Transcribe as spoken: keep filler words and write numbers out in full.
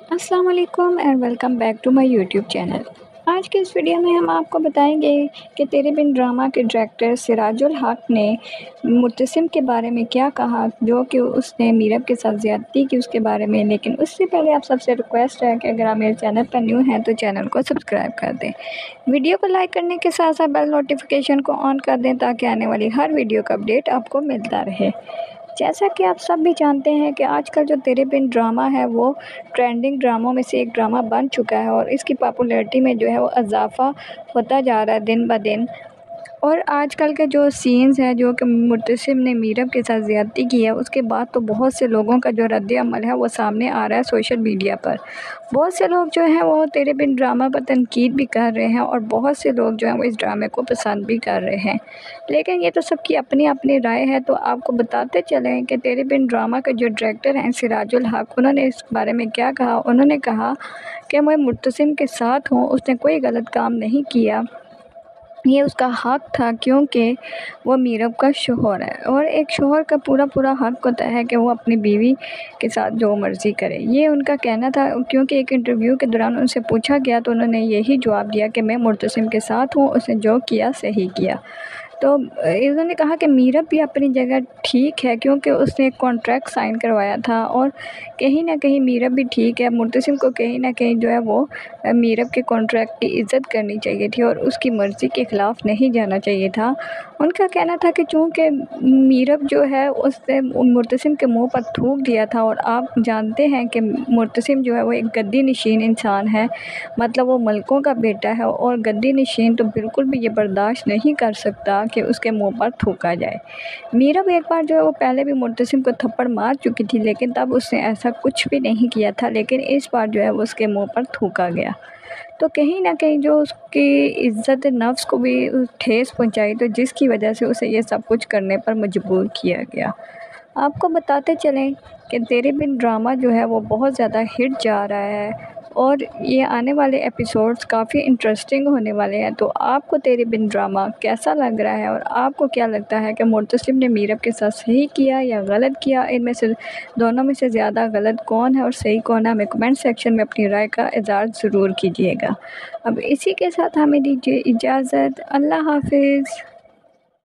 السلام علیکم and welcome back to my YouTube channel. آج کے اس ویڈیو میں ہم آپ کو بتائیں گے کہ تیرے بن ڈرامہ کے ڈائریکٹر سراج الحق نے مرتسم کے بارے میں کیا کہا، جو کہ اس نے میرب کے ساتھ زیادتی کی اس کے بارے میں۔ لیکن اس سے پہلے آپ سب سے ریکویسٹ ہے کہ اگر آپ میرے چینل پر نیو ہیں تو چینل کو سبسکرائب کر دیں، ویڈیو کو لائک کرنے کے ساتھ ساتھ بیل نوٹیفیکیشن کو آن کر دیں تاکہ آنے والی ہر ویڈیو کا اپڈیٹ آپ کو ملتا رہے۔ جیسا کہ آپ سب بھی جانتے ہیں کہ آج کل جو تیرے بن ڈرامہ ہے وہ ٹرینڈنگ ڈراموں میں سے ایک ڈرامہ بن چکا ہے اور اس کی پاپولیرٹی میں جو ہے وہ اضافہ ہوتا جا رہا ہے دن بہ دن۔ اور آج کل کے جو سینز ہیں جو کہ مرتسم نے میرب کے ساتھ زیادتی کی ہے، اس کے بعد تو بہت سے لوگوں کا جو رد عمل ہے وہ سامنے آ رہا ہے سوشل میڈیا پر۔ بہت سے لوگ جو ہیں وہ تیرے بن ڈرامہ پر تنقید بھی کر رہے ہیں اور بہت سے لوگ جو ہیں وہ اس ڈرامے کو پسند بھی کر رہے ہیں، لیکن یہ تو سب کی اپنی اپنی رائے ہے۔ تو آپ کو بتاتے چلیں کہ تیرے بن ڈرامہ کے جو ڈائریکٹر ہیں سراج الحق، انہوں نے اس بارے میں کیا کہا۔ انہوں نے کہا کہ میں مرتسم کے ساتھ ہوں، اس نے کوئی غلط کام نہیں کیا، یہ اس کا حق تھا کیونکہ وہ میرب کا شوہر ہے اور ایک شوہر کا پورا پورا حق ہوتا ہے کہ وہ اپنی بیوی کے ساتھ جو مرضی کرے، یہ ان کا کہنا تھا۔ کیونکہ ایک انٹرویو کے دوران ان سے پوچھا گیا تو انہوں نے یہی جواب دیا کہ میں مرتسم کے ساتھ ہوں، اس نے جو کیا صحیح کیا۔ تو انہوں نے کہا کہ میرب بھی اپنی جگہ ٹھیک ہے کیونکہ اس نے ایک کانٹریکٹ سائن کروایا تھا اور کہیں نہ کہیں میرب بھی ٹھیک ہے۔ مرتسم کو کہیں نہ کہیں جو ہے وہ میرب کے کانٹریکٹ کی عزت کرنی چاہیے تھی اور اس کی مرضی کے خلاف نہیں جانا چاہیے تھا۔ ان کا کہنا تھا کہ چونکہ میرب جو ہے اس نے مرتسم کے منہ پر تھوک دیا تھا اور آپ جانتے ہیں کہ مرتسم جو ہے وہ ایک گدی نشین انسان ہے، مطلب وہ ملکوں کا بیٹا ہے اور گدی نشین تو بالکل بھی یہ برداشت نہیں کر سکتا کہ اس کے منہ پر تھوکا جائے۔ میرب ایک بار جو ہے وہ پہلے بھی مرتسم کو تھپڑ مار چکی تھی لیکن تب اس نے ایسا کچھ بھی نہیں کیا تھا، لیکن اس بار جو ہے وہ اس کے منہ پر تھوکا گیا تو کہیں نہ کہیں جو اس کی عزت نفس کو بھی ٹھیس پہنچائی، تو جس کی وجہ سے اسے یہ سب کچھ کرنے پر مجبور کیا گیا۔ آپ کو بتاتے چلیں کہ تیرے بن ڈرامہ جو ہے وہ بہت زیادہ ہٹ جا رہا ہے اور یہ آنے والے ایپیسوڈز کافی انٹرسٹنگ ہونے والے ہیں۔ تو آپ کو تیرے بن ڈرامہ کیسا لگ رہا ہے اور آپ کو کیا لگتا ہے کہ مرتسم نے میرب کے ساتھ صحیح کیا یا غلط کیا؟ ان میں سے دونوں میں سے زیادہ غلط کون ہے اور صحیح کون ہے؟ ہمیں کمنٹ سیکشن میں اپنی رائے کا اظہار ضرور کیجیے گا۔ اب اسی کے ساتھ ہمیں دیجیے اجازت، اللہ حافظ۔